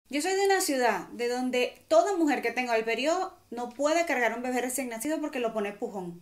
Yo soy de una ciudad de donde toda mujer que tenga el periodo no puede cargar un bebé recién nacido porque lo pone pujón.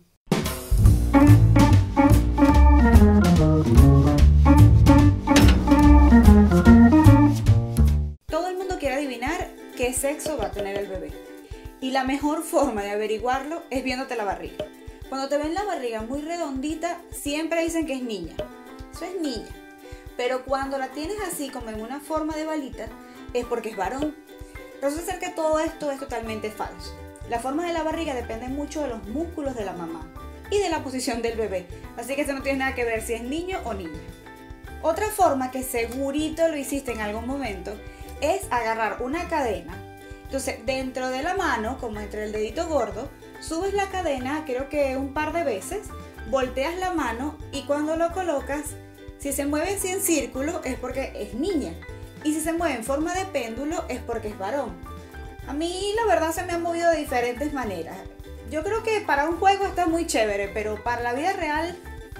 Todo el mundo quiere adivinar qué sexo va a tener el bebé. Y la mejor forma de averiguarlo es viéndote la barriga. Cuando te ven la barriga muy redondita, siempre dicen que es niña. Eso es niña. Pero cuando la tienes así como en una forma de balita, es porque es varón. Resulta ser que todo esto es totalmente falso. La forma de la barriga depende mucho de los músculos de la mamá y de la posición del bebé. Así que eso no tiene nada que ver si es niño o niña. Otra forma que segurito lo hiciste en algún momento es agarrar una cadena. Entonces, dentro de la mano, como entre el dedito gordo, subes la cadena, creo que un par de veces, volteas la mano y cuando lo colocas, si se mueve así en círculo es porque es niña. Y si se mueve en forma de péndulo es porque es varón. A mí la verdad se me han movido de diferentes maneras. Yo creo que para un juego está muy chévere, pero para la vida real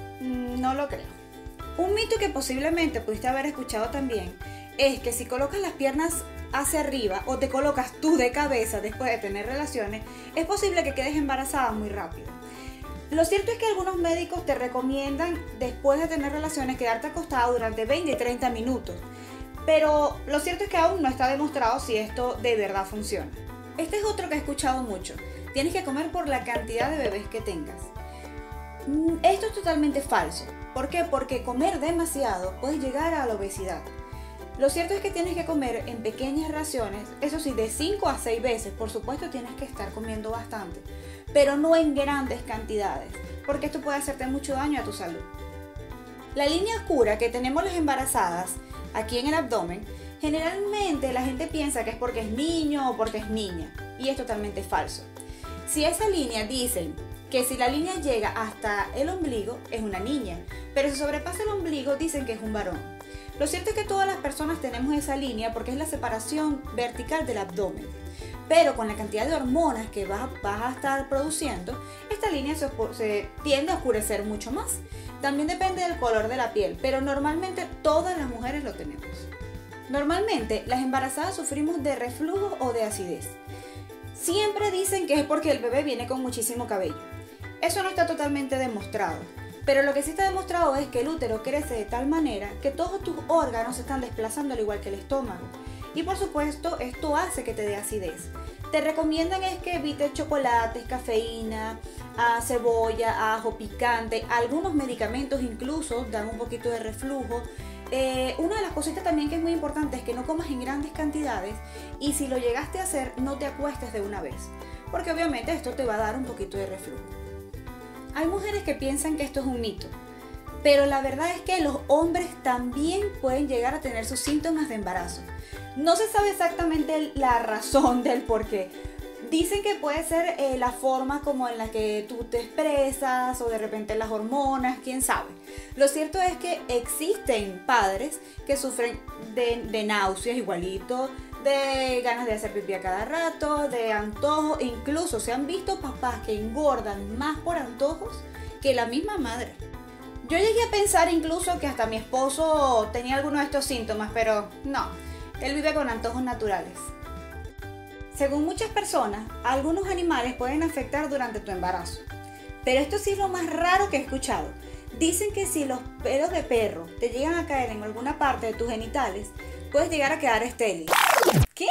no lo creo. Un mito que posiblemente pudiste haber escuchado también es que si colocas las piernas hacia arriba o te colocas tú de cabeza después de tener relaciones, es posible que quedes embarazada muy rápido. Lo cierto es que algunos médicos te recomiendan después de tener relaciones quedarte acostada durante 20 y 30 minutos. Pero lo cierto es que aún no está demostrado si esto de verdad funciona. Este es otro que he escuchado mucho. Tienes que comer por la cantidad de bebés que tengas. Esto es totalmente falso. ¿Por qué? Porque comer demasiado puede llegar a la obesidad. Lo cierto es que tienes que comer en pequeñas raciones, eso sí, de 5 a 6 veces. Por supuesto tienes que estar comiendo bastante, pero no en grandes cantidades, porque esto puede hacerte mucho daño a tu salud. La línea oscura que tenemos las embarazadas aquí en el abdomen, generalmente la gente piensa que es porque es niño o porque es niña, y es totalmente falso. Si esa línea dicen que si la línea llega hasta el ombligo es una niña, pero si sobrepasa el ombligo dicen que es un varón. Lo cierto es que todas las personas tenemos esa línea porque es la separación vertical del abdomen, pero con la cantidad de hormonas que vas a estar produciendo, esta línea se tiende a oscurecer mucho más. También depende del color de la piel, pero normalmente todas las mujeres lo tenemos. Normalmente las embarazadas sufrimos de reflujo o de acidez. Siempre dicen que es porque el bebé viene con muchísimo cabello. Eso no está totalmente demostrado, pero lo que sí está demostrado es que el útero crece de tal manera que todos tus órganos se están desplazando al igual que el estómago. Y por supuesto esto hace que te dé acidez. Te recomiendan es que evites chocolates, cafeína, cebolla, ajo, picante. Algunos medicamentos incluso dan un poquito de reflujo. Una de las cositas también que es muy importante es que no comas en grandes cantidades y si lo llegaste a hacer no te acuestes de una vez, porque obviamente esto te va a dar un poquito de reflujo. Hay mujeres que piensan que esto es un mito, pero la verdad es que los hombres también pueden llegar a tener sus síntomas de embarazo. No se sabe exactamente la razón del por qué. Dicen que puede ser la forma como en la que tú te expresas o de repente las hormonas, quién sabe. Lo cierto es que existen padres que sufren de náuseas igualito, de ganas de hacer pipí a cada rato, de antojos, e incluso se han visto papás que engordan más por antojos que la misma madre. Yo llegué a pensar incluso que hasta mi esposo tenía alguno de estos síntomas, pero no, él vive con antojos naturales. Según muchas personas, algunos animales pueden afectar durante tu embarazo. Pero esto sí es lo más raro que he escuchado. Dicen que si los pelos de perro te llegan a caer en alguna parte de tus genitales, puedes llegar a quedar estéril. ¿Qué?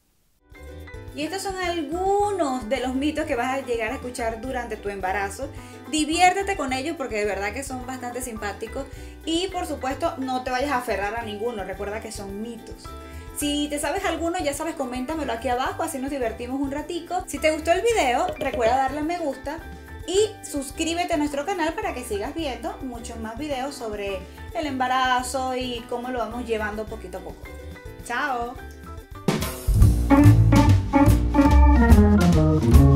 Y estos son algunos de los mitos que vas a llegar a escuchar durante tu embarazo. Diviértete con ellos porque de verdad que son bastante simpáticos. Y por supuesto no te vayas a aferrar a ninguno, recuerda que son mitos. Si te sabes alguno, ya sabes, coméntamelo aquí abajo, así nos divertimos un ratico. Si te gustó el video, recuerda darle a me gusta y suscríbete a nuestro canal para que sigas viendo muchos más videos sobre el embarazo y cómo lo vamos llevando poquito a poco. ¡Chao!